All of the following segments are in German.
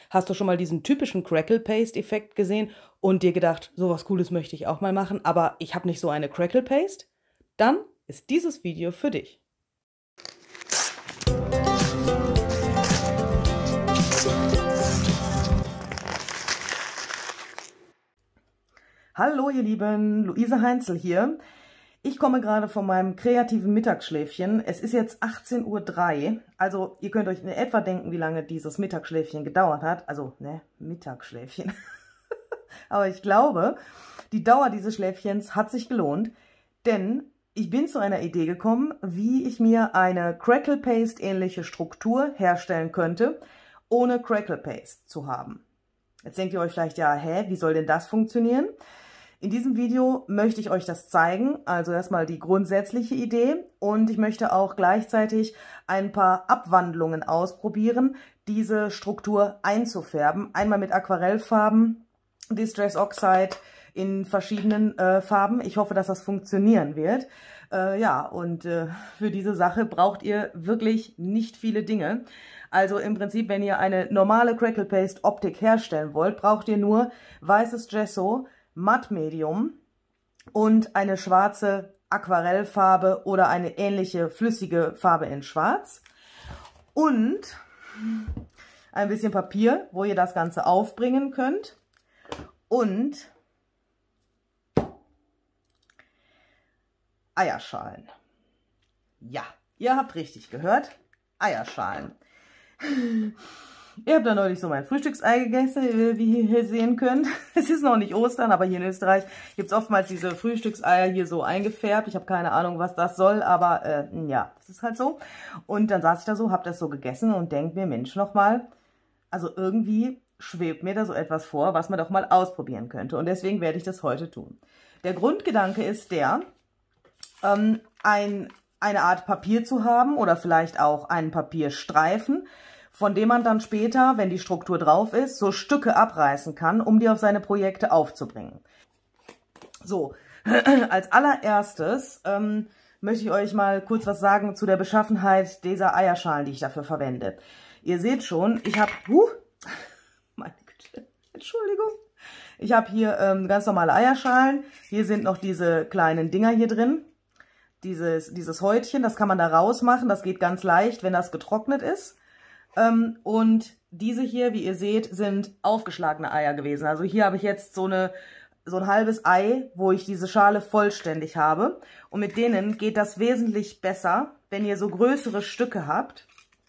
Hast du schon mal diesen typischen Crackle-Paste-Effekt gesehen und dir gedacht, sowas Cooles möchte ich auch mal machen, aber ich habe nicht so eine Crackle-Paste? Dann ist dieses Video für dich. Hallo ihr Lieben, Luise Heinzel hier. Ich komme gerade von meinem kreativen Mittagsschläfchen. Es ist jetzt 18:03 Uhr, also ihr könnt euch in etwa denken, wie lange dieses Mittagsschläfchen gedauert hat. Also, ne, Mittagsschläfchen. Aber ich glaube, die Dauer dieses Schläfchens hat sich gelohnt, denn ich bin zu einer Idee gekommen, wie ich mir eine Crackle Paste ähnliche Struktur herstellen könnte, ohne Crackle Paste zu haben. Jetzt denkt ihr euch vielleicht, ja, wie soll denn das funktionieren? In diesem Video möchte ich euch das zeigen, also erstmal die grundsätzliche Idee, und ich möchte auch gleichzeitig ein paar Abwandlungen ausprobieren, diese Struktur einzufärben. Einmal mit Aquarellfarben, Distress Oxide in verschiedenen Farben. Ich hoffe, dass das funktionieren wird. Für diese Sache braucht ihr wirklich nicht viele Dinge. Also im Prinzip, wenn ihr eine normale Crackle Paste Optik herstellen wollt, braucht ihr nur weißes Gesso, Mattmedium und eine schwarze Aquarellfarbe oder eine ähnliche flüssige Farbe in Schwarz und ein bisschen Papier, wo ihr das Ganze aufbringen könnt, und Eierschalen. Ja, ihr habt richtig gehört, Eierschalen. Ihr habt da neulich so mein Frühstücksei gegessen, wie ihr hier sehen könnt. Es ist noch nicht Ostern, aber hier in Österreich gibt es oftmals diese Frühstückseier hier so eingefärbt. Ich habe keine Ahnung, was das soll, aber ja, das ist halt so. Und dann saß ich da so, habe das so gegessen und denke mir, Mensch, nochmal, also irgendwie schwebt mir da so etwas vor, was man doch mal ausprobieren könnte. Und deswegen werde ich das heute tun. Der Grundgedanke ist der, eine Art Papier zu haben oder vielleicht auch einen Papierstreifen, von dem man dann später, wenn die Struktur drauf ist, so Stücke abreißen kann, um die auf seine Projekte aufzubringen. So, als allererstes möchte ich euch mal kurz was sagen zu der Beschaffenheit dieser Eierschalen, die ich dafür verwende. Ihr seht schon, ich habe, meine Güte, Entschuldigung, ich habe hier ganz normale Eierschalen. Hier sind noch diese kleinen Dinger hier drin, dieses Häutchen, das kann man da rausmachen, das geht ganz leicht, wenn das getrocknet ist. Und diese hier, wie ihr seht, sind aufgeschlagene Eier gewesen. Also hier habe ich jetzt so ein halbes Ei, wo ich diese Schale vollständig habe. Und mit denen geht das wesentlich besser, wenn ihr so größere Stücke habt,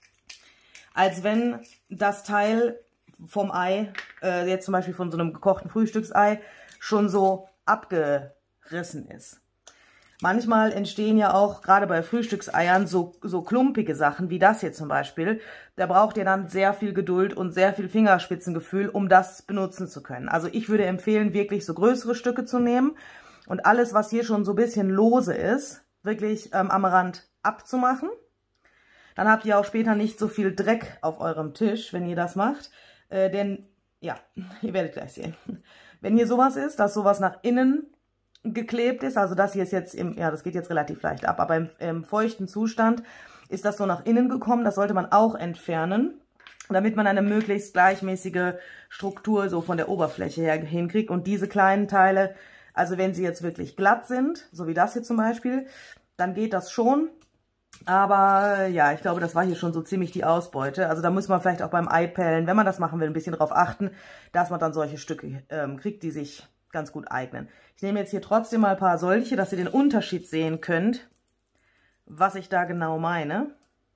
als wenn das Teil vom Ei, jetzt zum Beispiel von so einem gekochten Frühstücksei, schon so abgerissen ist. Manchmal entstehen ja auch, gerade bei Frühstückseiern, so klumpige Sachen, wie das hier zum Beispiel. Da braucht ihr dann sehr viel Geduld und sehr viel Fingerspitzengefühl, um das benutzen zu können. Also ich würde empfehlen, wirklich so größere Stücke zu nehmen und alles, was hier schon so ein bisschen lose ist, wirklich am Rand abzumachen. Dann habt ihr auch später nicht so viel Dreck auf eurem Tisch, wenn ihr das macht. Denn, ja, ihr werdet gleich sehen. Wenn hier sowas ist, dass sowas nach innen geklebt ist, also das hier ist jetzt das geht jetzt relativ leicht ab, aber im feuchten Zustand ist das so nach innen gekommen. Das sollte man auch entfernen, damit man eine möglichst gleichmäßige Struktur so von der Oberfläche her hinkriegt. Und diese kleinen Teile, also wenn sie jetzt wirklich glatt sind, so wie das hier zum Beispiel, dann geht das schon. Aber ja, ich glaube, das war hier schon so ziemlich die Ausbeute. Also da muss man vielleicht auch beim Eipellen, wenn man das machen will, ein bisschen darauf achten, dass man dann solche Stücke kriegt, die sich ganz gut eignen. Ich nehme jetzt hier trotzdem mal ein paar solche, dass ihr den Unterschied sehen könnt, was ich da genau meine.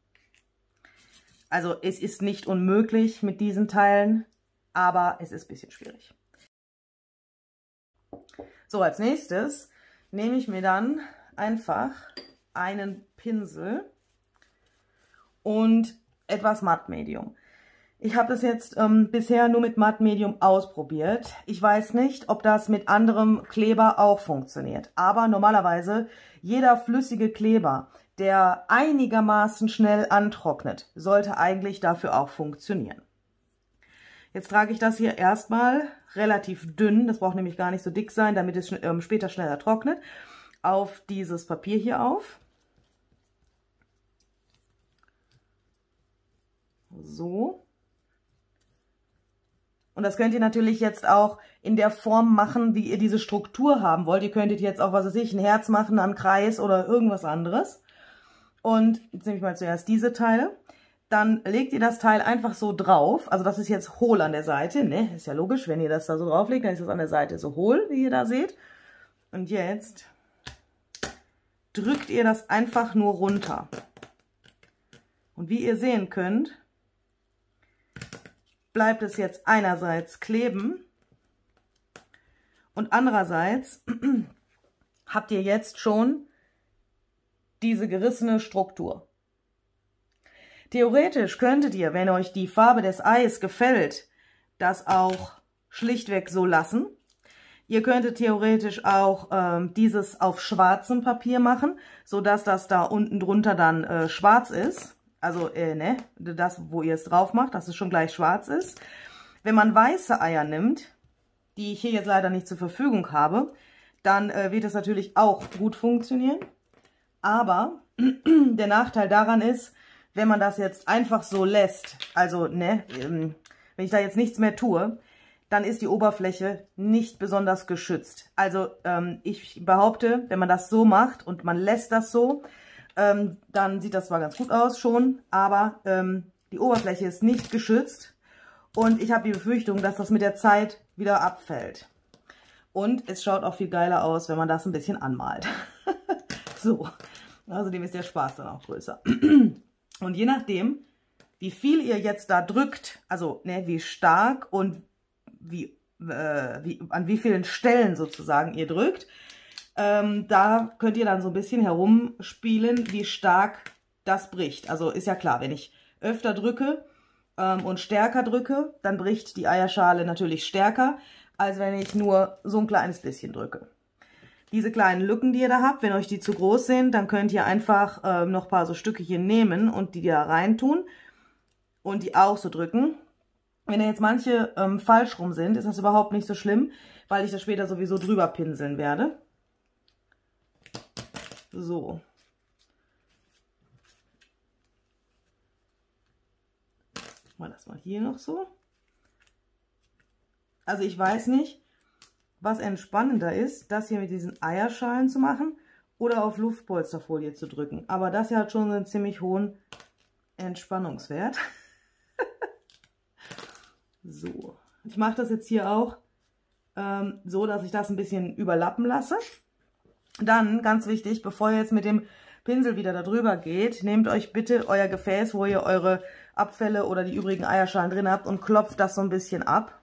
Also es ist nicht unmöglich mit diesen Teilen, aber es ist ein bisschen schwierig. So, als nächstes nehme ich mir dann einfach einen Pinsel und etwas Mattmedium. Ich habe das jetzt bisher nur mit Mattmedium ausprobiert. Ich weiß nicht, ob das mit anderem Kleber auch funktioniert. Aber normalerweise jeder flüssige Kleber, der einigermaßen schnell antrocknet, sollte eigentlich dafür auch funktionieren. Jetzt trage ich das hier erstmal relativ dünn, das braucht nämlich gar nicht so dick sein, damit es später schneller trocknet, auf dieses Papier hier auf. So. Und das könnt ihr natürlich jetzt auch in der Form machen, wie ihr diese Struktur haben wollt. Ihr könntet jetzt auch, was weiß ich, ein Herz machen, einen Kreis oder irgendwas anderes. Und jetzt nehme ich mal zuerst diese Teile. Dann legt ihr das Teil einfach so drauf. Also das ist jetzt hohl an der Seite, ne? Ist ja logisch, wenn ihr das da so drauflegt, dann ist das an der Seite so hohl, wie ihr da seht. Und jetzt drückt ihr das einfach nur runter. Und wie ihr sehen könnt, bleibt es jetzt einerseits kleben und andererseits habt ihr jetzt schon diese gerissene Struktur. Theoretisch könntet ihr, wenn euch die Farbe des Eis gefällt, das auch schlichtweg so lassen. Ihr könntet theoretisch auch dieses auf schwarzem Papier machen, sodass das da unten drunter dann schwarz ist. Also, ne, das, wo ihr es drauf macht, dass es schon gleich schwarz ist. Wenn man weiße Eier nimmt, die ich hier jetzt leider nicht zur Verfügung habe, dann wird es natürlich auch gut funktionieren. Aber der Nachteil daran ist, wenn man das jetzt einfach so lässt, also, ne, wenn ich da jetzt nichts mehr tue, dann ist die Oberfläche nicht besonders geschützt. Also, ich behaupte, wenn man das so macht und man lässt das so, dann sieht das zwar ganz gut aus schon, aber die Oberfläche ist nicht geschützt und ich habe die Befürchtung, dass das mit der Zeit wieder abfällt. Und es schaut auch viel geiler aus, wenn man das ein bisschen anmalt. So, außerdem ist der Spaß dann auch größer. Und je nachdem, wie viel ihr jetzt da drückt, also ne, wie stark und an wie vielen Stellen sozusagen ihr drückt, da könnt ihr dann so ein bisschen herumspielen, wie stark das bricht. Also ist ja klar, wenn ich öfter drücke und stärker drücke, dann bricht die Eierschale natürlich stärker, als wenn ich nur so ein kleines bisschen drücke. Diese kleinen Lücken, die ihr da habt, wenn euch die zu groß sind, dann könnt ihr einfach noch ein paar so Stückchen nehmen und die da rein tun und die auch so drücken. Wenn jetzt manche falsch rum sind, ist das überhaupt nicht so schlimm, weil ich das später sowieso drüber pinseln werde. So. Mal das mal hier noch so. Also ich weiß nicht, was entspannender ist, das hier mit diesen Eierschalen zu machen oder auf Luftpolsterfolie zu drücken. Aber das hier hat schon einen ziemlich hohen Entspannungswert. So, ich mache das jetzt hier auch so, dass ich das ein bisschen überlappen lasse. Dann, ganz wichtig, bevor ihr jetzt mit dem Pinsel wieder da drüber geht, nehmt euch bitte euer Gefäß, wo ihr eure Abfälle oder die übrigen Eierschalen drin habt und klopft das so ein bisschen ab.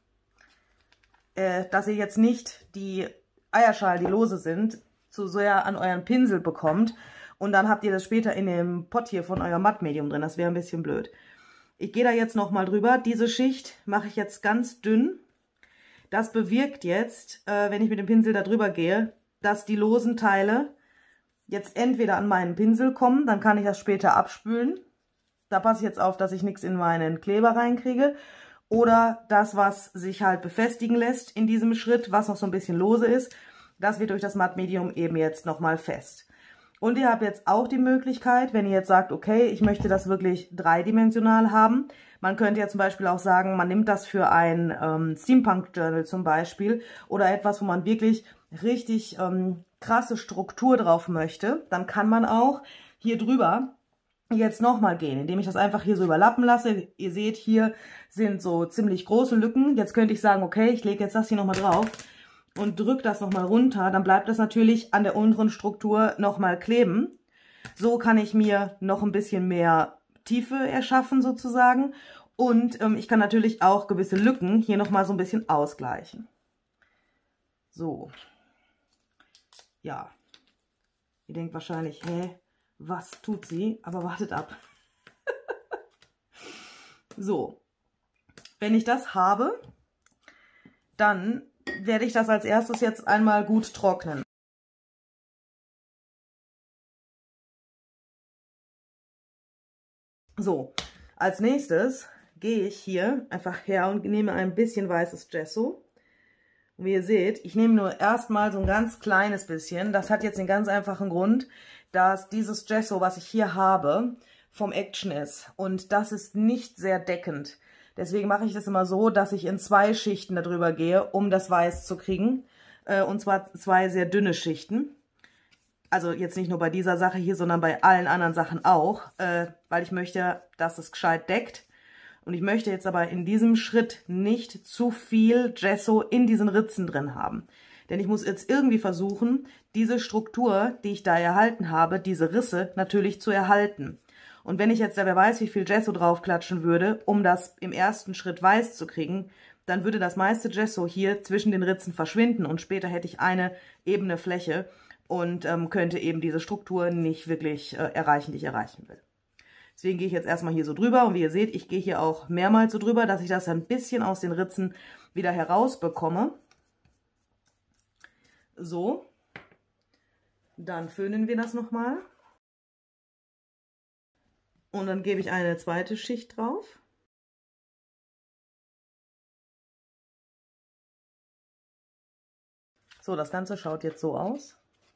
Dass ihr jetzt nicht die Eierschalen, die lose sind, zu sehr an euren Pinsel bekommt und dann habt ihr das später in dem Pot hier von eurem Mattmedium drin. Das wäre ein bisschen blöd. Ich gehe da jetzt nochmal drüber. Diese Schicht mache ich jetzt ganz dünn. Das bewirkt jetzt, wenn ich mit dem Pinsel da drüber gehe, dass die losen Teile jetzt entweder an meinen Pinsel kommen, dann kann ich das später abspülen. Da passe ich jetzt auf, dass ich nichts in meinen Kleber reinkriege. Oder das, was sich halt befestigen lässt in diesem Schritt, was noch so ein bisschen lose ist, das wird durch das Mattmedium eben jetzt nochmal fest. Und ihr habt jetzt auch die Möglichkeit, wenn ihr jetzt sagt, okay, ich möchte das wirklich dreidimensional haben. Man könnte ja zum Beispiel auch sagen, man nimmt das für ein Steampunk-Journal zum Beispiel oder etwas, wo man wirklich richtig krasse Struktur drauf möchte. Dann kann man auch hier drüber jetzt nochmal gehen, indem ich das einfach hier so überlappen lasse. Ihr seht, hier sind so ziemlich große Lücken. Jetzt könnte ich sagen, okay, ich lege jetzt das hier nochmal drauf und drücke das nochmal runter. Dann bleibt das natürlich an der unteren Struktur nochmal kleben. So kann ich mir noch ein bisschen mehr Tiefe erschaffen sozusagen. Und ich kann natürlich auch gewisse Lücken hier nochmal so ein bisschen ausgleichen. So. Ja. Ihr denkt wahrscheinlich, hä? Was tut sie? Aber wartet ab. So, wenn ich das habe, dann werde ich das als erstes jetzt einmal gut trocknen. So, als nächstes gehe ich hier einfach her und nehme ein bisschen weißes Gesso. Und wie ihr seht, ich nehme nur erstmal so ein ganz kleines bisschen. Das hat jetzt den ganz einfachen Grund, dass dieses Gesso, was ich hier habe, vom Action ist. Und das ist nicht sehr deckend. Deswegen mache ich das immer so, dass ich in 2 Schichten darüber gehe, um das Weiß zu kriegen. Und zwar 2 sehr dünne Schichten. Also jetzt nicht nur bei dieser Sache hier, sondern bei allen anderen Sachen auch, weil ich möchte, dass es gescheit deckt. Und ich möchte jetzt aber in diesem Schritt nicht zu viel Gesso in diesen Ritzen drin haben. Denn ich muss jetzt irgendwie versuchen, diese Struktur, die ich da erhalten habe, diese Risse natürlich zu erhalten. Und wenn ich jetzt, wer weiß, wie viel Gesso draufklatschen würde, um das im ersten Schritt weiß zu kriegen, dann würde das meiste Gesso hier zwischen den Ritzen verschwinden und später hätte ich eine ebene Fläche und könnte eben diese Struktur nicht wirklich erreichen, die ich erreichen will. Deswegen gehe ich jetzt erstmal hier so drüber und wie ihr seht, ich gehe hier auch mehrmals so drüber, dass ich das ein bisschen aus den Ritzen wieder herausbekomme. So, dann föhnen wir das nochmal. Und dann gebe ich eine zweite Schicht drauf. So, das Ganze schaut jetzt so aus.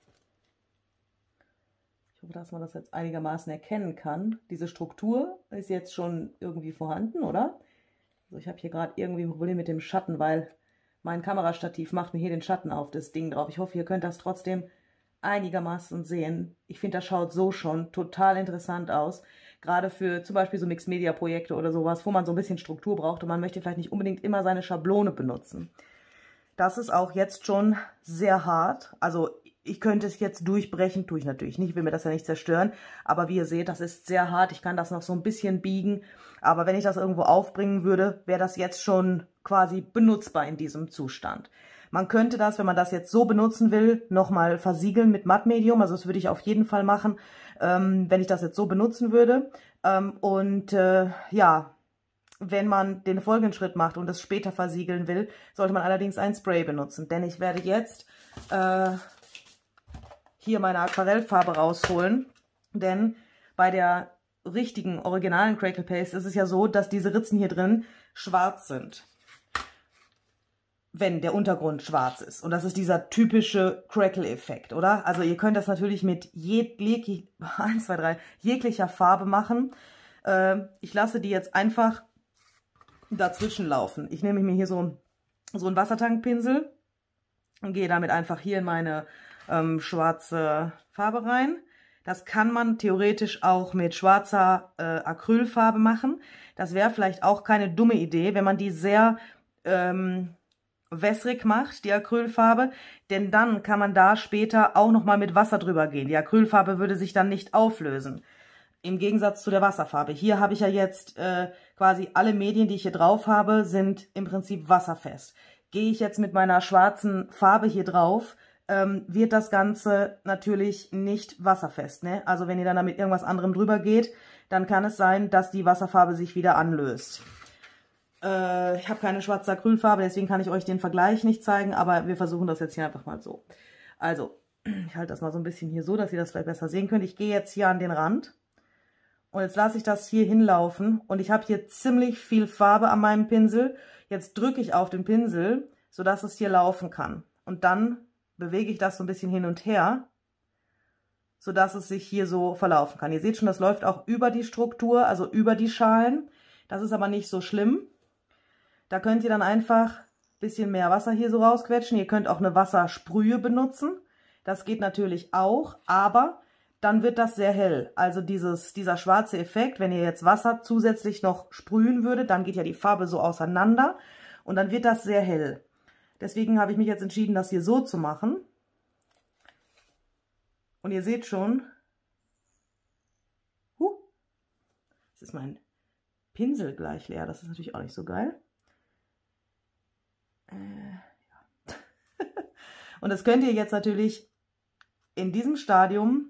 Ich hoffe, dass man das jetzt einigermaßen erkennen kann. Diese Struktur ist jetzt schon irgendwie vorhanden, oder? Also ich habe hier gerade irgendwie ein Problem mit dem Schatten, weil mein Kamerastativ macht mir hier den Schatten auf das Ding drauf. Ich hoffe, ihr könnt das trotzdem einigermaßen sehen. Ich finde, das schaut so schon total interessant aus. Gerade für zum Beispiel so Mixed-Media-Projekte oder sowas, wo man so ein bisschen Struktur braucht und man möchte vielleicht nicht unbedingt immer seine Schablone benutzen. Das ist auch jetzt schon sehr hart. Also ich könnte es jetzt durchbrechen, tue ich natürlich nicht, will mir das ja nicht zerstören. Aber wie ihr seht, das ist sehr hart. Ich kann das noch so ein bisschen biegen. Aber wenn ich das irgendwo aufbringen würde, wäre das jetzt schon quasi benutzbar in diesem Zustand. Man könnte das, wenn man das jetzt so benutzen will, nochmal versiegeln mit Mattmedium. Also das würde ich auf jeden Fall machen, wenn ich das jetzt so benutzen würde. Ja, wenn man den folgenden Schritt macht und es später versiegeln will, sollte man allerdings ein Spray benutzen. Denn ich werde jetzt hier meine Aquarellfarbe rausholen. Denn bei der richtigen, originalen Crackle Paste ist es ja so, dass diese Ritzen hier drin schwarz sind, wenn der Untergrund schwarz ist. Und das ist dieser typische Crackle-Effekt, oder? Also ihr könnt das natürlich mit jeglicher Farbe machen. Ich lasse die jetzt einfach dazwischen laufen. Ich nehme mir hier so einen Wassertankpinsel und gehe damit einfach hier in meine schwarze Farbe rein. Das kann man theoretisch auch mit schwarzer Acrylfarbe machen. Das wäre vielleicht auch keine dumme Idee, wenn man die sehr wässrig macht, die Acrylfarbe, denn dann kann man da später auch nochmal mit Wasser drüber gehen. Die Acrylfarbe würde sich dann nicht auflösen, im Gegensatz zu der Wasserfarbe. Hier habe ich ja jetzt quasi alle Medien, die ich hier drauf habe, sind im Prinzip wasserfest. Gehe ich jetzt mit meiner schwarzen Farbe hier drauf, wird das Ganze natürlich nicht wasserfest, ne? Also wenn ihr dann damit irgendwas anderem drüber geht, dann kann es sein, dass die Wasserfarbe sich wieder anlöst. Ich habe keine schwarze Acrylfarbe, deswegen kann ich euch den Vergleich nicht zeigen, aber wir versuchen das jetzt hier einfach mal so. Also, ich halte das mal so ein bisschen hier so, dass ihr das vielleicht besser sehen könnt. Ich gehe jetzt hier an den Rand und jetzt lasse ich das hier hinlaufen und ich habe hier ziemlich viel Farbe an meinem Pinsel. Jetzt drücke ich auf den Pinsel, sodass es hier laufen kann. Und dann bewege ich das so ein bisschen hin und her, sodass es sich hier so verlaufen kann. Ihr seht schon, das läuft auch über die Struktur, also über die Schalen. Das ist aber nicht so schlimm. Da könnt ihr dann einfach ein bisschen mehr Wasser hier so rausquetschen. Ihr könnt auch eine Wassersprühe benutzen. Das geht natürlich auch, aber dann wird das sehr hell. Also dieser schwarze Effekt, wenn ihr jetzt Wasser zusätzlich noch sprühen würdet, dann geht ja die Farbe so auseinander und dann wird das sehr hell. Deswegen habe ich mich jetzt entschieden, das hier so zu machen. Und ihr seht schon, jetzt ist mein Pinsel gleich leer. Das ist natürlich auch nicht so geil. Ja. Und das könnt ihr jetzt natürlich in diesem Stadium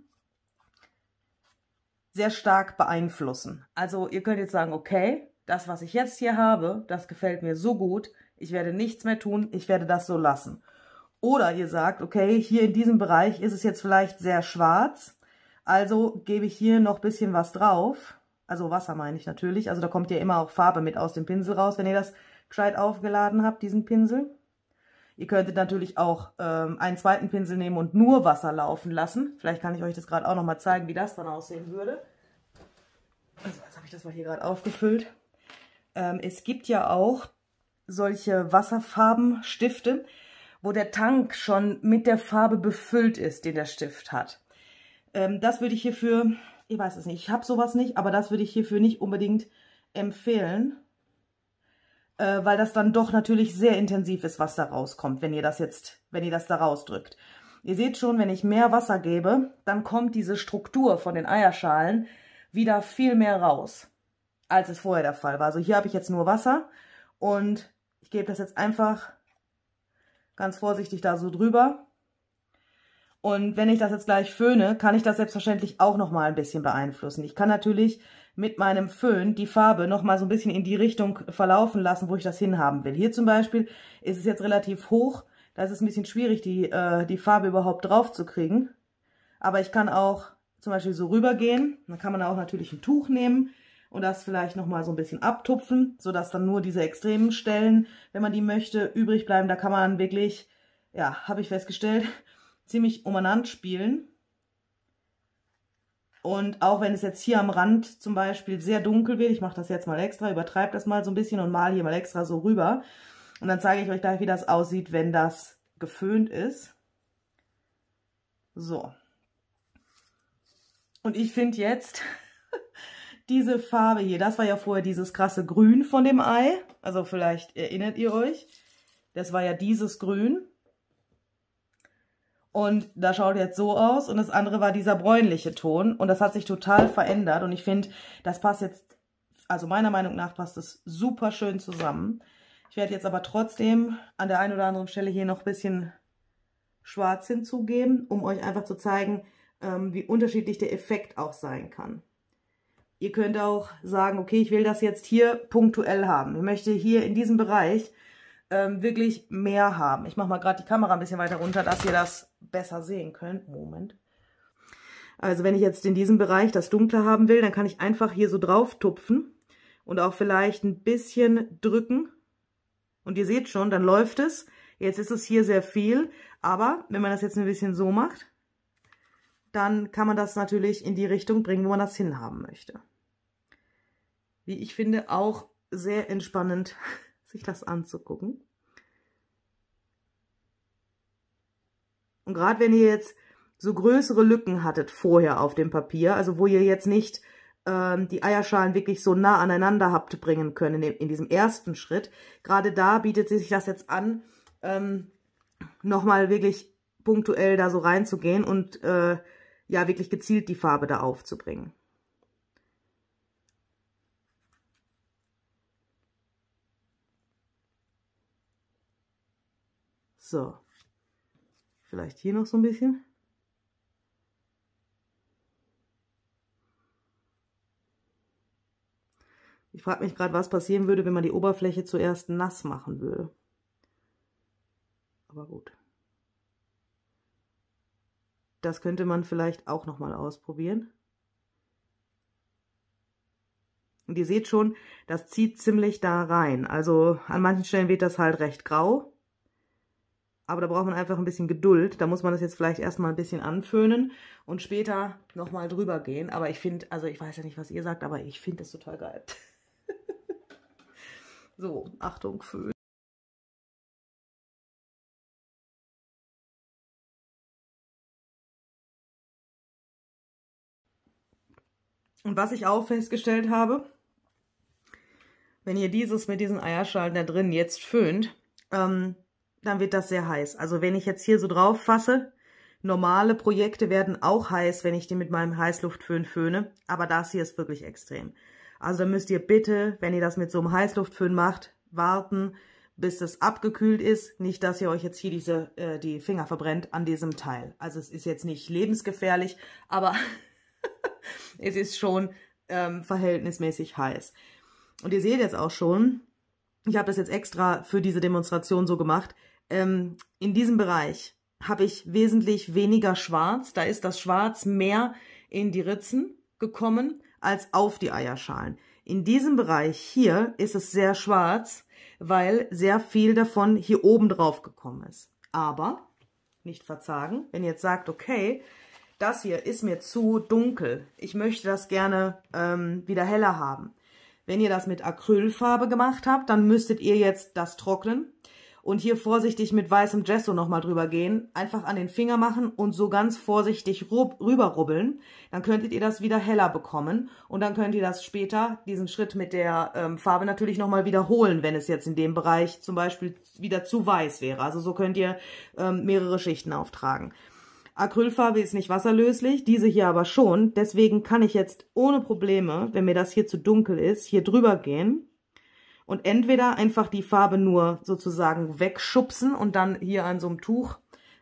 sehr stark beeinflussen. Also ihr könnt jetzt sagen, okay, das, was ich jetzt hier habe, das gefällt mir so gut, ich werde nichts mehr tun, ich werde das so lassen. Oder ihr sagt, okay, hier in diesem Bereich ist es jetzt vielleicht sehr schwarz, also gebe ich hier noch ein bisschen was drauf. Also Wasser meine ich natürlich, also da kommt ja immer auch Farbe mit aus dem Pinsel raus, wenn ihr das gescheit aufgeladen habt, diesen Pinsel. Ihr könntet natürlich auch einen zweiten Pinsel nehmen und nur Wasser laufen lassen. Vielleicht kann ich euch das gerade auch nochmal zeigen, wie das dann aussehen würde. Also jetzt habe ich das mal hier gerade aufgefüllt. Es gibt ja auch solche Wasserfarbenstifte, wo der Tank schon mit der Farbe befüllt ist, den der Stift hat. Das würde ich hierfür, ich weiß es nicht, ich habe sowas nicht, aber das würde ich hierfür nicht unbedingt empfehlen, weil das dann doch natürlich sehr intensiv ist, was da rauskommt, wenn ihr das da rausdrückt. Ihr seht schon, wenn ich mehr Wasser gebe, dann kommt diese Struktur von den Eierschalen wieder viel mehr raus, als es vorher der Fall war. Also hier habe ich jetzt nur Wasser und ich gebe das jetzt einfach ganz vorsichtig da so drüber. Und wenn ich das jetzt gleich föhne, kann ich das selbstverständlich auch nochmal ein bisschen beeinflussen. Ich kann natürlich mit meinem Föhn die Farbe nochmal so ein bisschen in die Richtung verlaufen lassen, wo ich das hinhaben will. Hier zum Beispiel ist es jetzt relativ hoch. Da ist es ein bisschen schwierig, die Farbe überhaupt drauf zu kriegen. Aber ich kann auch zum Beispiel so rübergehen. Dann kann man auch natürlich ein Tuch nehmen und das vielleicht nochmal so ein bisschen abtupfen, sodass dann nur diese extremen Stellen, wenn man die möchte, übrig bleiben. Da kann man wirklich, ja, habe ich festgestellt, ziemlich umeinander spielen. Und auch wenn es jetzt hier am Rand zum Beispiel sehr dunkel wird, ich mache das jetzt mal extra, übertreibe das mal so ein bisschen und male hier mal extra so rüber. Und dann zeige ich euch gleich, wie das aussieht, wenn das geföhnt ist. So. Und ich finde jetzt diese Farbe hier, das war ja vorher dieses krasse Grün von dem Ei. Also vielleicht erinnert ihr euch. Das war ja dieses Grün. Und das schaut jetzt so aus und das andere war dieser bräunliche Ton und das hat sich total verändert und ich finde, das passt jetzt, also meiner Meinung nach passt es super schön zusammen. Ich werde jetzt aber trotzdem an der einen oder anderen Stelle hier noch ein bisschen Schwarz hinzugeben, um euch einfach zu zeigen, wie unterschiedlich der Effekt auch sein kann. Ihr könnt auch sagen, okay, ich will das jetzt hier punktuell haben. Ich möchte hier in diesem Bereich wirklich mehr haben. Ich mache mal gerade die Kamera ein bisschen weiter runter, dass ihr das besser sehen könnt. Moment. Also wenn ich jetzt in diesem Bereich das Dunkle haben will, dann kann ich einfach hier so drauf tupfen und auch vielleicht ein bisschen drücken. Und ihr seht schon, dann läuft es. Jetzt ist es hier sehr viel, aber wenn man das jetzt ein bisschen so macht, dann kann man das natürlich in die Richtung bringen, wo man das hinhaben möchte. Wie ich finde, auch sehr entspannend, sich das anzugucken. Und gerade wenn ihr jetzt so größere Lücken hattet vorher auf dem Papier, also wo ihr jetzt nicht die Eierschalen wirklich so nah aneinander habt bringen können in diesem ersten Schritt, gerade da bietet sich das jetzt an, nochmal wirklich punktuell da so reinzugehen und ja wirklich gezielt die Farbe da aufzubringen. So, vielleicht hier noch so ein bisschen. Ich frage mich gerade, was passieren würde, wenn man die Oberfläche zuerst nass machen würde. Aber gut. Das könnte man vielleicht auch noch mal ausprobieren. Und ihr seht schon, das zieht ziemlich da rein. Also an manchen Stellen wird das halt recht grau. Aber da braucht man einfach ein bisschen Geduld. Da muss man das jetzt vielleicht erstmal ein bisschen anföhnen und später nochmal drüber gehen. Aber ich finde, also ich weiß ja nicht, was ihr sagt, aber ich finde das total geil. So, Achtung, Föhn. Und was ich auch festgestellt habe, wenn ihr dieses mit diesen Eierschalen da drin jetzt föhnt, dann wird das sehr heiß. Also wenn ich jetzt hier so drauf fasse, normale Projekte werden auch heiß, wenn ich die mit meinem Heißluftföhn föhne, aber das hier ist wirklich extrem. Also da müsst ihr bitte, wenn ihr das mit so einem Heißluftföhn macht, warten, bis das abgekühlt ist. Nicht, dass ihr euch jetzt hier die Finger verbrennt an diesem Teil. Also es ist jetzt nicht lebensgefährlich, aber es ist schon verhältnismäßig heiß. Und ihr seht jetzt auch schon, ich habe das jetzt extra für diese Demonstration so gemacht, in diesem Bereich habe ich wesentlich weniger Schwarz. Da ist das Schwarz mehr in die Ritzen gekommen als auf die Eierschalen. In diesem Bereich hier ist es sehr schwarz, weil sehr viel davon hier oben drauf gekommen ist. Aber, nicht verzagen, wenn ihr jetzt sagt, okay, das hier ist mir zu dunkel, ich möchte das gerne wieder heller haben, Wenn ihr das mit Acrylfarbe gemacht habt, dann müsstet ihr jetzt das trocknen und hier vorsichtig mit weißem Gesso nochmal drüber gehen. Einfach an den Finger machen und so ganz vorsichtig rüber rubbeln. Dann könntet ihr das wieder heller bekommen und dann könnt ihr das später, diesen Schritt mit der Farbe natürlich nochmal wiederholen, wenn es jetzt in dem Bereich zum Beispiel wieder zu weiß wäre. Also so könnt ihr mehrere Schichten auftragen. Acrylfarbe ist nicht wasserlöslich, diese hier aber schon. Deswegen kann ich jetzt ohne Probleme, wenn mir das hier zu dunkel ist, hier drüber gehen und entweder einfach die Farbe nur sozusagen wegschubsen und dann hier an so einem Tuch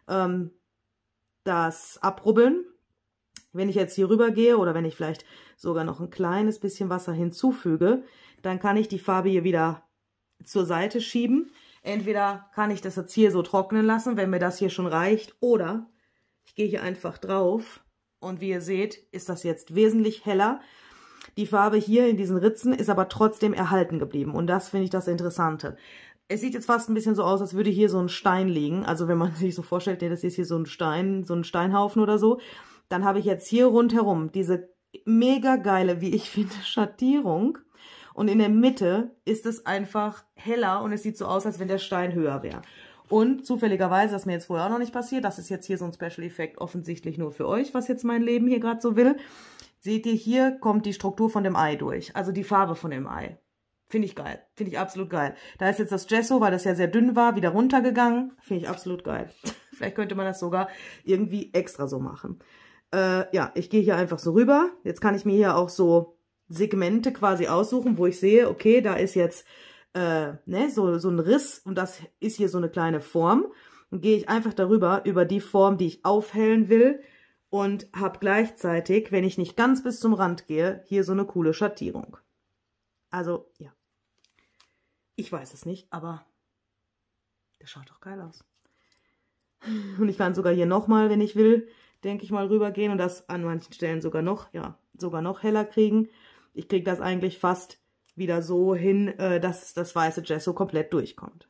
das abrubbeln. Wenn ich jetzt hier rüber gehe oder wenn ich vielleicht sogar noch ein kleines bisschen Wasser hinzufüge, dann kann ich die Farbe hier wieder zur Seite schieben. Entweder kann ich das jetzt hier so trocknen lassen, wenn mir das hier schon reicht, oder ich gehe hier einfach drauf und wie ihr seht, ist das jetzt wesentlich heller. Die Farbe hier in diesen Ritzen ist aber trotzdem erhalten geblieben und das finde ich das Interessante. Es sieht jetzt fast ein bisschen so aus, als würde hier so ein Stein liegen. Also wenn man sich so vorstellt, das ist hier so ein Steinhaufen oder so, dann habe ich jetzt hier rundherum diese mega geile, wie ich finde, Schattierung. Und in der Mitte ist es einfach heller und es sieht so aus, als wenn der Stein höher wäre. Und zufälligerweise, das ist mir jetzt vorher auch noch nicht passiert, das ist jetzt hier so ein Special-Effekt offensichtlich nur für euch, was jetzt mein Leben hier gerade so will. Seht ihr, hier kommt die Struktur von dem Ei durch, also die Farbe von dem Ei. Finde ich geil, finde ich absolut geil. Da ist jetzt das Gesso, weil das ja sehr dünn war, wieder runtergegangen. Finde ich absolut geil. Vielleicht könnte man das sogar irgendwie extra so machen. Ja, ich gehe hier einfach so rüber. Jetzt kann ich mir hier auch so Segmente quasi aussuchen, wo ich sehe, okay, da ist jetzt so ein Riss und das ist hier so eine kleine Form. Dann gehe ich einfach darüber, über die Form, die ich aufhellen will und habe gleichzeitig, wenn ich nicht ganz bis zum Rand gehe, hier so eine coole Schattierung. Also, ja. Ich weiß es nicht, aber der schaut doch geil aus. Und ich kann sogar hier nochmal, wenn ich will, denke ich mal, rübergehen und das an manchen Stellen sogar noch heller kriegen. Ich kriege das eigentlich fast wieder so hin, dass das weiße Gesso komplett durchkommt.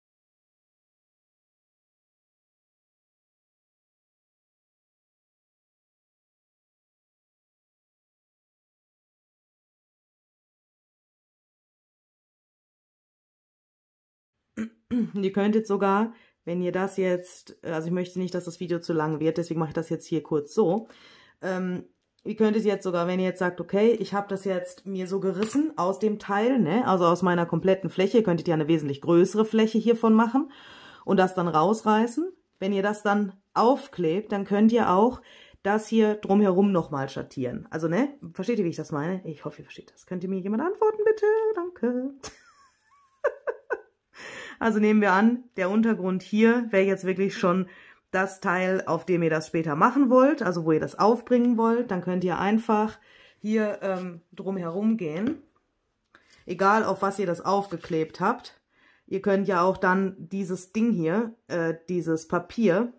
Ihr könnt jetzt sogar, wenn ihr das jetzt, also ich möchte nicht, dass das Video zu lang wird, deswegen mache ich das jetzt hier kurz so. Ihr könntet jetzt sogar, wenn ihr jetzt sagt, okay, ich habe das jetzt mir so gerissen aus dem Teil, ne, also aus meiner kompletten Fläche, könntet ihr eine wesentlich größere Fläche hiervon machen und das dann rausreißen. Wenn ihr das dann aufklebt, dann könnt ihr auch das hier drumherum nochmal schattieren. Also, ne, versteht ihr, wie ich das meine? Ich hoffe, ihr versteht das. Könnt ihr mir jemand antworten, bitte? Danke. Also nehmen wir an, der Untergrund hier wäre jetzt wirklich schon das Teil, auf dem ihr das später machen wollt, also wo ihr das aufbringen wollt. Dann könnt ihr einfach hier drumherum gehen, egal auf was ihr das aufgeklebt habt. Ihr könnt ja auch dann dieses Ding hier, dieses Papier,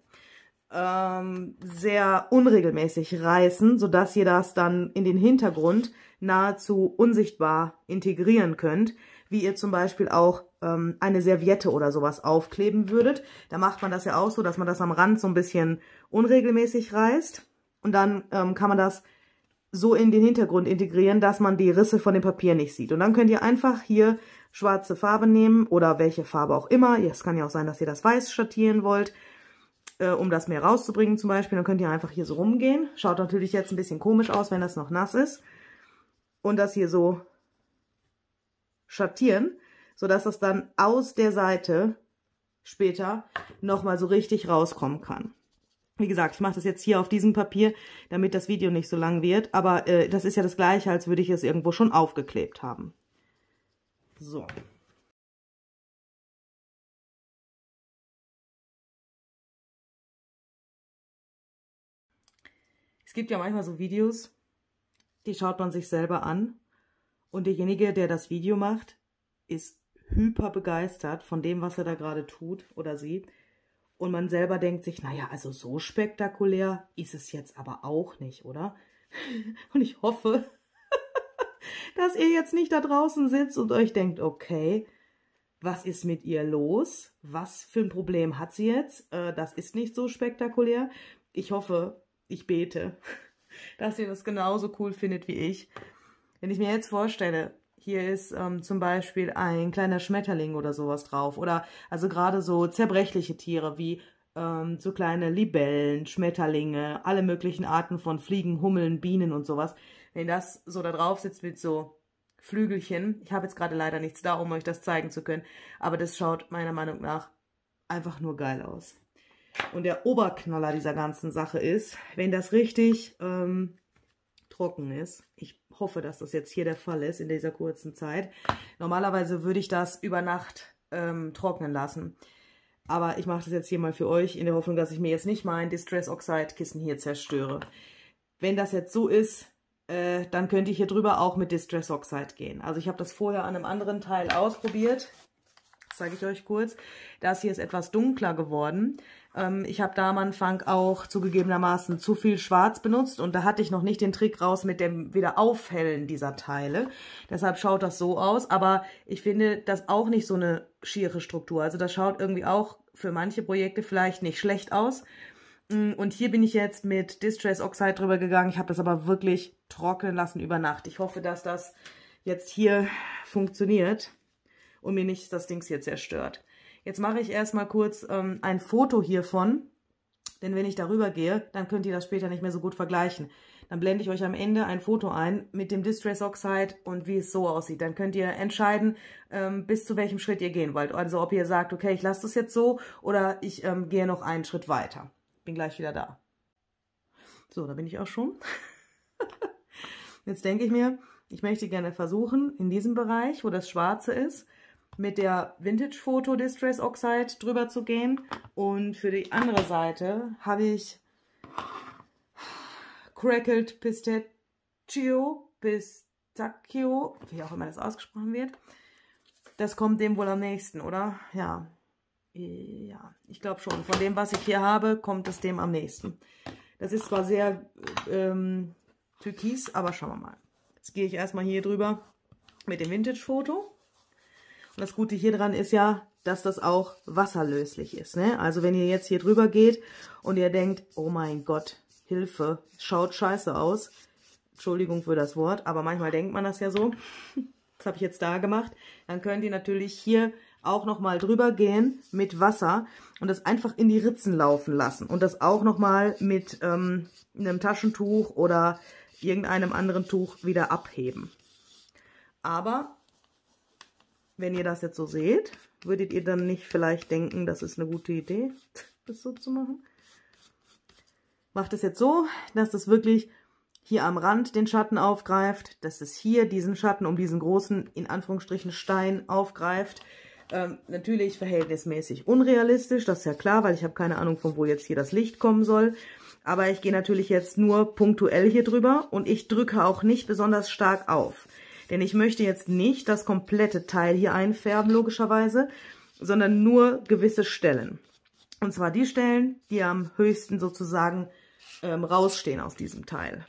sehr unregelmäßig reißen, sodass ihr das dann in den Hintergrund nahezu unsichtbar integrieren könnt, wie ihr zum Beispiel auch eine Serviette oder sowas aufkleben würdet. Da macht man das ja auch so, dass man das am Rand so ein bisschen unregelmäßig reißt und dann kann man das so in den Hintergrund integrieren, dass man die Risse von dem Papier nicht sieht. Und dann könnt ihr einfach hier schwarze Farbe nehmen oder welche Farbe auch immer. Es kann ja auch sein, dass ihr das weiß schattieren wollt, um das mehr rauszubringen zum Beispiel. Dann könnt ihr einfach hier so rumgehen. Schaut natürlich jetzt ein bisschen komisch aus, wenn das noch nass ist. Und das hier so schattieren, sodass das dann aus der Seite später nochmal so richtig rauskommen kann. Wie gesagt, ich mache das jetzt hier auf diesem Papier, damit das Video nicht so lang wird, aber das ist ja das Gleiche, als würde ich es irgendwo schon aufgeklebt haben. So. Es gibt ja manchmal so Videos, die schaut man sich selber an und derjenige, der das Video macht, ist hyper begeistert von dem, was er da gerade tut oder sie. Und man selber denkt sich, naja, also so spektakulär ist es jetzt aber auch nicht, oder? Und ich hoffe, dass ihr jetzt nicht da draußen sitzt und euch denkt, okay, was ist mit ihr los? Was für ein Problem hat sie jetzt? Das ist nicht so spektakulär. Ich hoffe, ich bete, dass ihr das genauso cool findet wie ich. Wenn ich mir jetzt vorstelle, Hier ist zum Beispiel ein kleiner Schmetterling oder sowas drauf. Oder also gerade so zerbrechliche Tiere wie so kleine Libellen, Schmetterlinge, alle möglichen Arten von Fliegen, Hummeln, Bienen und sowas. Wenn das so da drauf sitzt mit so Flügelchen. Ich habe jetzt gerade leider nichts da, um euch das zeigen zu können. Aber das schaut meiner Meinung nach einfach nur geil aus. Und der Oberknaller dieser ganzen Sache ist, wenn das richtig trocken ist. Ich hoffe, dass das jetzt hier der Fall ist in dieser kurzen Zeit. Normalerweise würde ich das über Nacht trocknen lassen. Aber ich mache das jetzt hier mal für euch, in der Hoffnung, dass ich mir jetzt nicht mein Distress Oxide Kissen hier zerstöre. Wenn das jetzt so ist, dann könnte ich hier drüber auch mit Distress Oxide gehen. Also ich habe das vorher an einem anderen Teil ausprobiert. Das zeige ich euch kurz. Das hier ist etwas dunkler geworden. Ich habe da am Anfang auch zugegebenermaßen zu viel Schwarz benutzt und da hatte ich noch nicht den Trick raus mit dem Wiederaufhellen dieser Teile. Deshalb schaut das so aus, aber ich finde das auch nicht so eine schiere Struktur. Also das schaut irgendwie auch für manche Projekte vielleicht nicht schlecht aus. Und hier bin ich jetzt mit Distress Oxide drüber gegangen. Ich habe das aber wirklich trocknen lassen über Nacht. Ich hoffe, dass das jetzt hier funktioniert und mir nicht das Ding hier zerstört. Jetzt mache ich erstmal kurz ein Foto hiervon, denn wenn ich darüber gehe, dann könnt ihr das später nicht mehr so gut vergleichen. Dann blende ich euch am Ende ein Foto ein mit dem Distress Oxide und wie es so aussieht. Dann könnt ihr entscheiden, bis zu welchem Schritt ihr gehen wollt. Also ob ihr sagt, okay, ich lasse das jetzt so oder ich gehe noch einen Schritt weiter. Bin gleich wieder da. So, da bin ich auch schon. Jetzt denke ich mir, ich möchte gerne versuchen, in diesem Bereich, wo das Schwarze ist, mit der Vintage Photo Distress Oxide drüber zu gehen. Und für die andere Seite habe ich Crackled Pistachio, wie auch immer das ausgesprochen wird. Das kommt dem wohl am nächsten, oder? Ja. Ja, ich glaube schon. Von dem, was ich hier habe, kommt es dem am nächsten. Das ist zwar sehr türkis, aber schauen wir mal. Jetzt gehe ich erstmal hier drüber mit dem Vintage-Foto. Und das Gute hier dran ist ja, dass das auch wasserlöslich ist. Ne? Also wenn ihr jetzt hier drüber geht und ihr denkt, oh mein Gott, Hilfe, schaut scheiße aus. Entschuldigung für das Wort, aber manchmal denkt man das ja so. Das habe ich jetzt da gemacht. Dann könnt ihr natürlich hier auch nochmal drüber gehen mit Wasser und das einfach in die Ritzen laufen lassen. Und das auch nochmal mit einem Taschentuch oder irgendeinem anderen Tuch wieder abheben. Aber wenn ihr das jetzt so seht, würdet ihr dann nicht vielleicht denken, das ist eine gute Idee, das so zu machen? Macht es jetzt so, dass das wirklich hier am Rand den Schatten aufgreift, dass es hier diesen Schatten um diesen großen, in Anführungsstrichen, Stein aufgreift. Natürlich verhältnismäßig unrealistisch, das ist ja klar, weil ich habe keine Ahnung, von wo jetzt hier das Licht kommen soll. Aber ich gehe natürlich jetzt nur punktuell hier drüber und ich drücke auch nicht besonders stark auf. Denn ich möchte jetzt nicht das komplette Teil hier einfärben, logischerweise, sondern nur gewisse Stellen. Und zwar die Stellen, die am höchsten sozusagen rausstehen aus diesem Teil.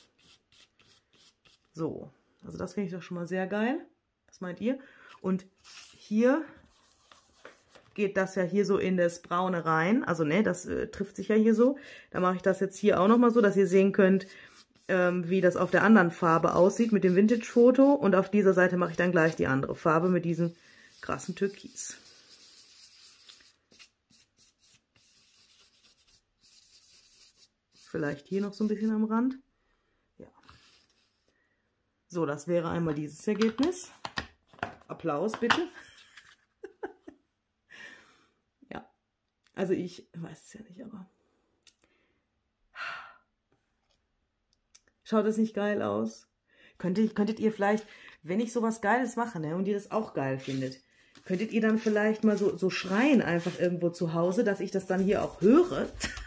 So, also das finde ich doch schon mal sehr geil. Was meint ihr? Und hier geht das ja hier so in das Braune rein. Also ne, das trifft sich ja hier so. Da mache ich das jetzt hier auch nochmal so, dass ihr sehen könnt, wie das auf der anderen Farbe aussieht mit dem Vintage-Foto. Und auf dieser Seite mache ich dann gleich die andere Farbe mit diesem krassen Türkis. Vielleicht hier noch so ein bisschen am Rand. Ja. So, das wäre einmal dieses Ergebnis. Applaus bitte. Ja, also ich weiß es ja nicht, aber schaut das nicht geil aus? Könntet ihr vielleicht, wenn ich sowas Geiles mache, ne, und ihr das auch geil findet, könntet ihr dann vielleicht mal so schreien einfach irgendwo zu Hause, dass ich das dann hier auch höre?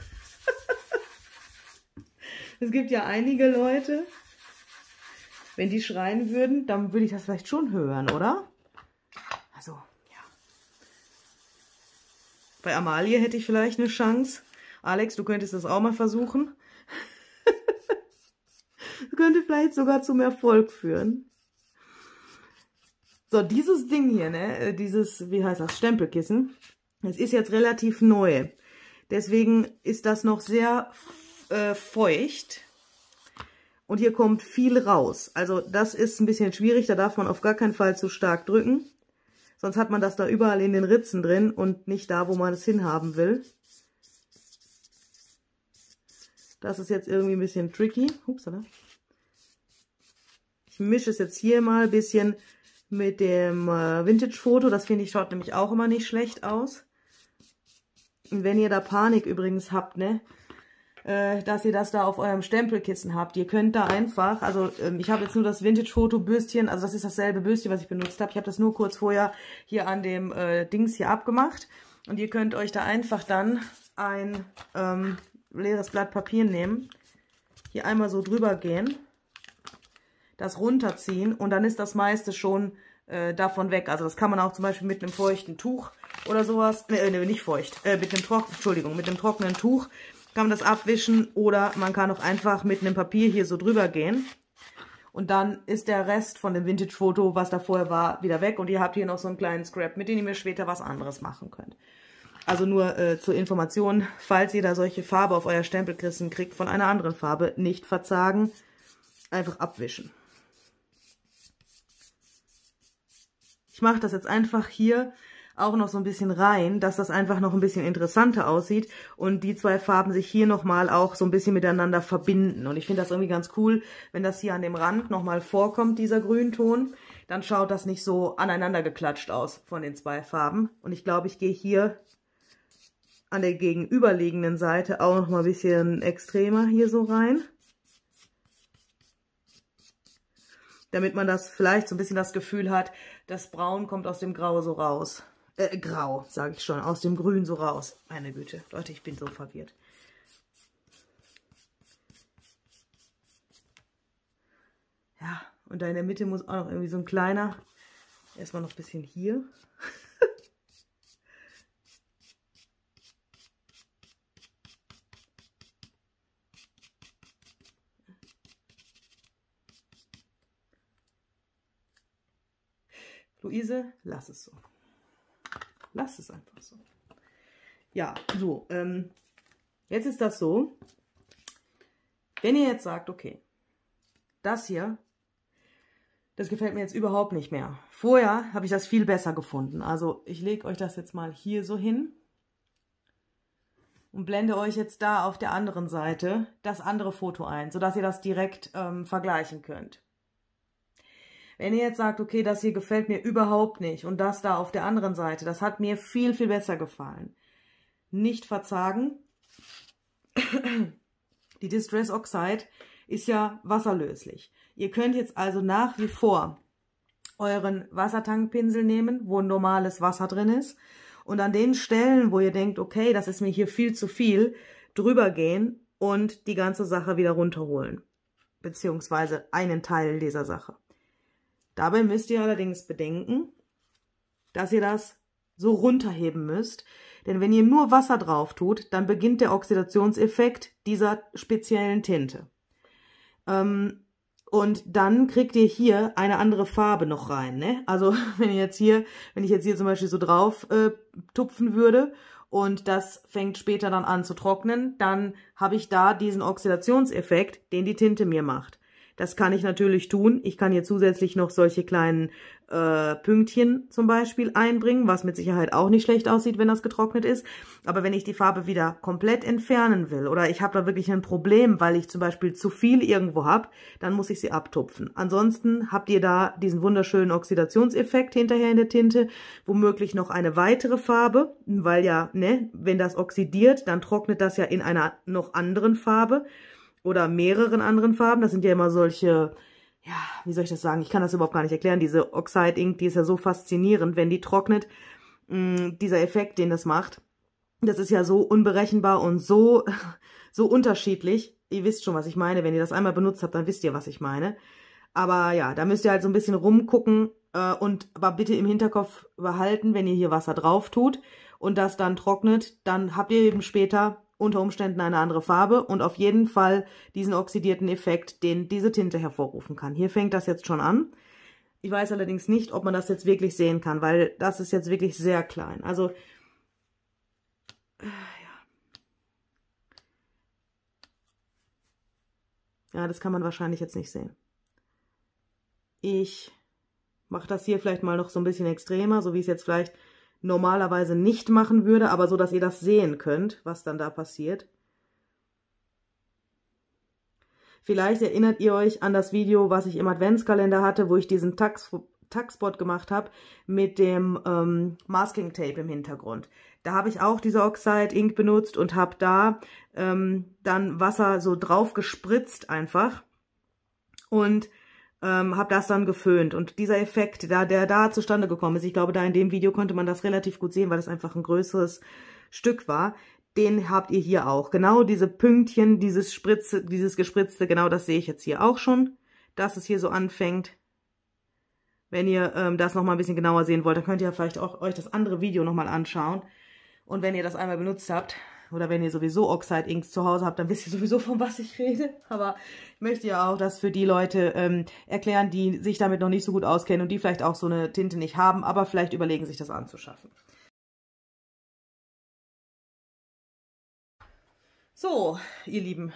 Es gibt ja einige Leute, wenn die schreien würden, dann würde ich das vielleicht schon hören, oder? Also, ja. Bei Amalie hätte ich vielleicht eine Chance. Alex, du könntest das auch mal versuchen. Das könnte vielleicht sogar zum Erfolg führen. So, dieses Ding hier, ne, dieses, wie heißt das, Stempelkissen, das ist jetzt relativ neu. Deswegen ist das noch sehr feucht. Und hier kommt viel raus. Also das ist ein bisschen schwierig, da darf man auf gar keinen Fall zu stark drücken. Sonst hat man das da überall in den Ritzen drin und nicht da, wo man es hinhaben will. Das ist jetzt irgendwie ein bisschen tricky. Upsala. Ich mische es jetzt hier mal ein bisschen mit dem Vintage-Foto. Das finde ich, schaut nämlich auch immer nicht schlecht aus. Und wenn ihr da Panik übrigens habt, ne, dass ihr das da auf eurem Stempelkissen habt, ihr könnt da einfach, also ich habe jetzt nur das Vintage-Foto-Bürstchen, also das ist dasselbe Bürstchen, was ich benutzt habe. Ich habe das nur kurz vorher hier an dem Dings hier abgemacht. Und ihr könnt euch da einfach dann ein leeres Blatt Papier nehmen, hier einmal so drüber gehen, das runterziehen und dann ist das meiste schon davon weg. Also das kann man auch zum Beispiel mit einem feuchten Tuch oder sowas, nicht feucht, mit einem trockenen Tuch kann man das abwischen oder man kann auch einfach mit einem Papier hier so drüber gehen und dann ist der Rest von dem Vintage-Foto, was da vorher war, wieder weg und ihr habt hier noch so einen kleinen Scrap, mit dem ihr später was anderes machen könnt. Also nur zur Information, falls ihr da solche Farbe auf euer Stempelkissen kriegt von einer anderen Farbe, nicht verzagen, einfach abwischen. Ich mache das jetzt einfach hier auch noch so ein bisschen rein, dass das einfach noch ein bisschen interessanter aussieht und die zwei Farben sich hier nochmal auch so ein bisschen miteinander verbinden. Und ich finde das irgendwie ganz cool, wenn das hier an dem Rand nochmal vorkommt, dieser Grünton, dann schaut das nicht so aneinander geklatscht aus von den zwei Farben. Und ich glaube, ich gehe hier an der gegenüberliegenden Seite auch noch mal ein bisschen extremer hier so rein. Damit man das vielleicht so ein bisschen das Gefühl hat, das Braun kommt aus dem Grau so raus. Grau, sage ich schon, aus dem Grün so raus. Meine Güte, Leute, ich bin so verwirrt. Ja, und da in der Mitte muss auch noch irgendwie so ein kleiner, erstmal noch ein bisschen hier. Luise, lass es so. Lass es einfach so. Ja, so, jetzt ist das so, wenn ihr jetzt sagt, okay, das hier, das gefällt mir jetzt überhaupt nicht mehr. Vorher habe ich das viel besser gefunden. Also ich lege euch das jetzt mal hier so hin und blende euch jetzt da auf der anderen Seite das andere Foto ein, sodass ihr das direkt vergleichen könnt. Wenn ihr jetzt sagt, okay, das hier gefällt mir überhaupt nicht und das da auf der anderen Seite, das hat mir viel, viel besser gefallen. Nicht verzagen. Die Distress Oxide ist ja wasserlöslich. Ihr könnt jetzt also nach wie vor euren Wassertankpinsel nehmen, wo normales Wasser drin ist und an den Stellen, wo ihr denkt, okay, das ist mir hier viel zu viel, drüber gehen und die ganze Sache wieder runterholen. Beziehungsweise einen Teil dieser Sache. Dabei müsst ihr allerdings bedenken, dass ihr das so runterheben müsst. Denn wenn ihr nur Wasser drauf tut, dann beginnt der Oxidationseffekt dieser speziellen Tinte. Und dann kriegt ihr hier eine andere Farbe noch rein. Ne? Also wenn ich jetzt hier zum Beispiel so drauf tupfen würde und das fängt später dann an zu trocknen, dann habe ich da diesen Oxidationseffekt, den die Tinte mir macht. Das kann ich natürlich tun. Ich kann hier zusätzlich noch solche kleinen Pünktchen zum Beispiel einbringen, was mit Sicherheit auch nicht schlecht aussieht, wenn das getrocknet ist. Aber wenn ich die Farbe wieder komplett entfernen will oder ich habe da wirklich ein Problem, weil ich zum Beispiel zu viel irgendwo habe, dann muss ich sie abtupfen. Ansonsten habt ihr da diesen wunderschönen Oxidationseffekt hinterher in der Tinte, womöglich noch eine weitere Farbe, weil ja, ne, wenn das oxidiert, dann trocknet das ja in einer noch anderen Farbe. Oder mehreren anderen Farben. Das sind ja immer solche, ja, wie soll ich das sagen? Ich kann das überhaupt gar nicht erklären. Diese Oxide Ink, die ist ja so faszinierend, wenn die trocknet. Dieser Effekt, den das macht, das ist ja so unberechenbar und so unterschiedlich. Ihr wisst schon, was ich meine. Wenn ihr das einmal benutzt habt, dann wisst ihr, was ich meine. Aber ja, da müsst ihr halt so ein bisschen rumgucken und aber bitte im Hinterkopf behalten, wenn ihr hier Wasser drauf tut und das dann trocknet, dann habt ihr eben später unter Umständen eine andere Farbe und auf jeden Fall diesen oxidierten Effekt, den diese Tinte hervorrufen kann. Hier fängt das jetzt schon an. Ich weiß allerdings nicht, ob man das jetzt wirklich sehen kann, weil das ist jetzt wirklich sehr klein. Also, ja. Ja, das kann man wahrscheinlich jetzt nicht sehen. Ich mache das hier vielleicht mal noch so ein bisschen extremer, so wie ich es jetzt vielleicht normalerweise nicht machen würde, aber so, dass ihr das sehen könnt, was dann da passiert. Vielleicht erinnert ihr euch an das Video, was ich im Adventskalender hatte, wo ich diesen Tuckspot gemacht habe mit dem Masking Tape im Hintergrund. Da habe ich auch diese Oxide Ink benutzt und habe da dann Wasser so drauf gespritzt einfach und habe das dann geföhnt. Und dieser Effekt, der da zustande gekommen ist, ich glaube, da in dem Video konnte man das relativ gut sehen, weil es einfach ein größeres Stück war. Den habt ihr hier auch. Genau diese Pünktchen, dieses Gespritzte, genau das sehe ich jetzt hier auch schon, dass es hier so anfängt. Wenn ihr das nochmal ein bisschen genauer sehen wollt, dann könnt ihr vielleicht auch euch das andere Video nochmal anschauen. Und wenn ihr das einmal benutzt habt, oder wenn ihr sowieso Oxide Inks zu Hause habt, dann wisst ihr sowieso, von was ich rede. Aber ich möchte ja auch das für die Leute erklären, die sich damit noch nicht so gut auskennen und die vielleicht auch so eine Tinte nicht haben, aber vielleicht überlegen, sich das anzuschaffen. So, ihr Lieben,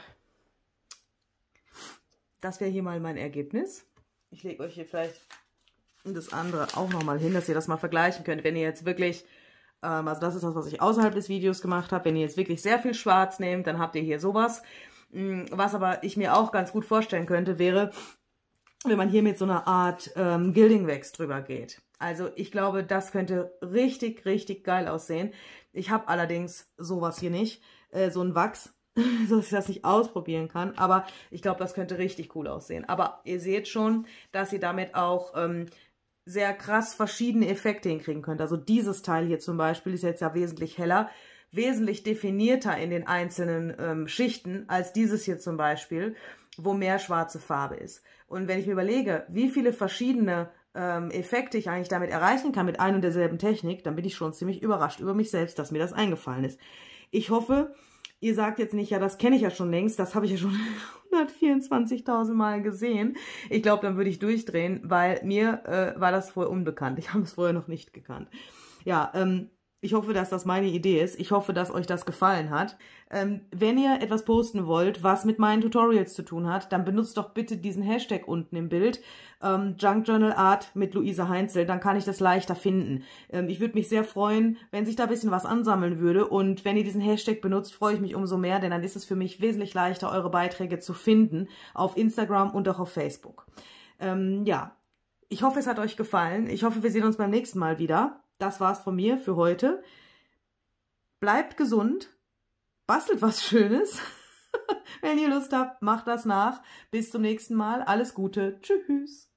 das wäre hier mal mein Ergebnis. Ich lege euch hier vielleicht das andere auch nochmal hin, dass ihr das mal vergleichen könnt. Wenn ihr jetzt wirklich, also das ist das, was ich außerhalb des Videos gemacht habe, wenn ihr jetzt wirklich sehr viel Schwarz nehmt, dann habt ihr hier sowas. Was aber ich mir auch ganz gut vorstellen könnte, wäre, wenn man hier mit so einer Art Gilding Wax drüber geht. Also ich glaube, das könnte richtig, richtig geil aussehen. Ich habe allerdings sowas hier nicht, so ein Wachs, dass ich das nicht ausprobieren kann. Aber ich glaube, das könnte richtig cool aussehen. Aber ihr seht schon, dass ihr damit auch sehr krass verschiedene Effekte hinkriegen könnt. Also dieses Teil hier zum Beispiel ist jetzt ja wesentlich heller, wesentlich definierter in den einzelnen Schichten als dieses hier zum Beispiel, wo mehr schwarze Farbe ist. Und wenn ich mir überlege, wie viele verschiedene Effekte ich eigentlich damit erreichen kann mit ein und derselben Technik, dann bin ich schon ziemlich überrascht über mich selbst, dass mir das eingefallen ist. Ich hoffe, ihr sagt jetzt nicht, ja, das kenne ich ja schon längst, das habe ich ja schon 124.000 Mal gesehen. Ich glaube, dann würde ich durchdrehen, weil mir war das vorher unbekannt. Ich habe es vorher noch nicht gekannt. Ja, ich hoffe, dass das meine Idee ist. Ich hoffe, dass euch das gefallen hat. Wenn ihr etwas posten wollt, was mit meinen Tutorials zu tun hat, dann benutzt doch bitte diesen Hashtag unten im Bild, Junk Journal Art mit Luise Heinzel, dann kann ich das leichter finden. Ich würde mich sehr freuen, wenn sich da ein bisschen was ansammeln würde, und wenn ihr diesen Hashtag benutzt, freue ich mich umso mehr, denn dann ist es für mich wesentlich leichter, eure Beiträge zu finden auf Instagram und auch auf Facebook. Ja, ich hoffe, es hat euch gefallen. Ich hoffe, wir sehen uns beim nächsten Mal wieder. Das war's von mir für heute. Bleibt gesund, bastelt was Schönes. Wenn ihr Lust habt, macht das nach. Bis zum nächsten Mal. Alles Gute. Tschüss.